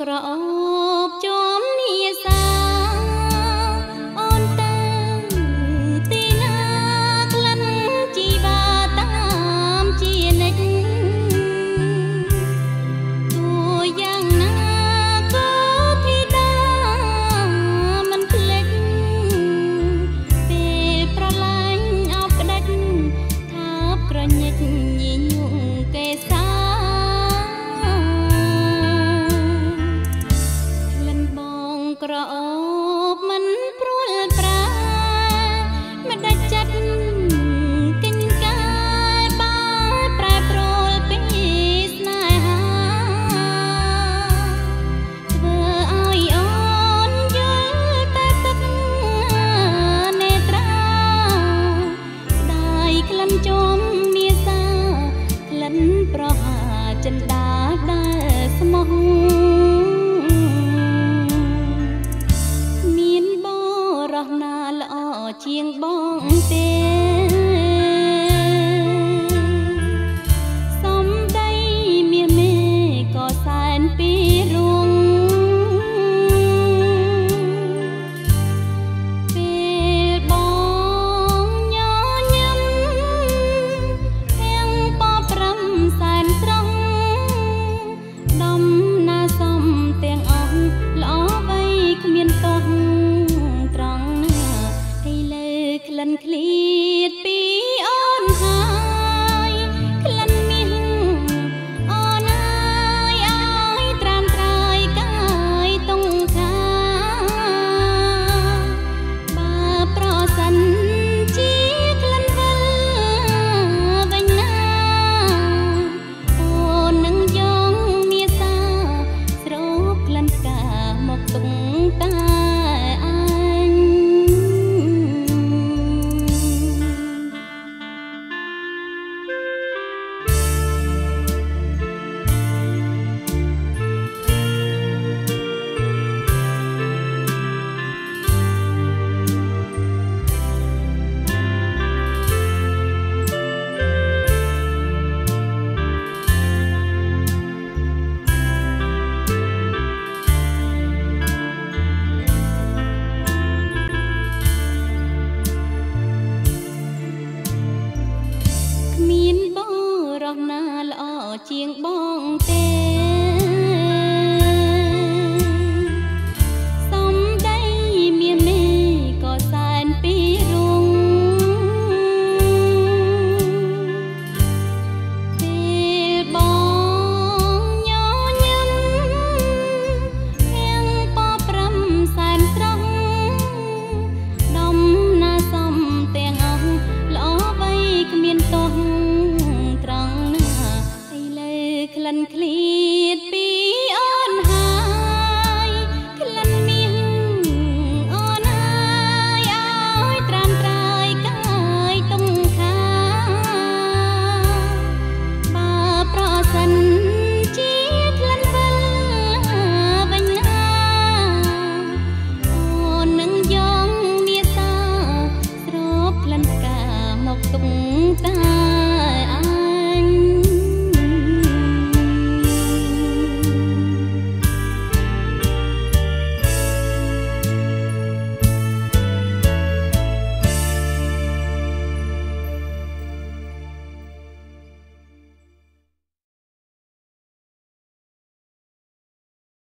ក្រអូបចំនីសាអូនតាទីណាក្លិនជីវាតាមជានិច្ចទោះយ៉ាងណាក៏ធីតាមិនភ្លេចពេលប្រឡាញ់អោបក្តិចថាបក្រញិចញញកេសាក្រអូបមិនព្រួលប្រាមិនដាច់ចិត្តកិញកាយបែប្រែប្រួលពីស្នេហាធ្វើឲ្យអូនយល់តែទឹកនេត្រាស្ដាយក្លិនជុំមាសាក្លិនប្រហាចិន្តាដែលស្មោះណាល្អជាងបងទេសំដីមាសមេក៏សែនពីរួងពេលបងញញឹមទាំងបប្រំសែនត្រង់ដំណាសំទាំងអស់ល្អបីគ្មានតោះក្លិនឃ្លៀតពីអូនហើយក្លិនមាសអូនហើយឲ្យត្រាំត្រើយកាយតុងខាបើប្រសិនជាក្លិនវិលវិញណាអូននឹងយកមាសាស្រូបក្លិនផ្កាមកទុំតាមានបរោះណាល្អជាងបងទេ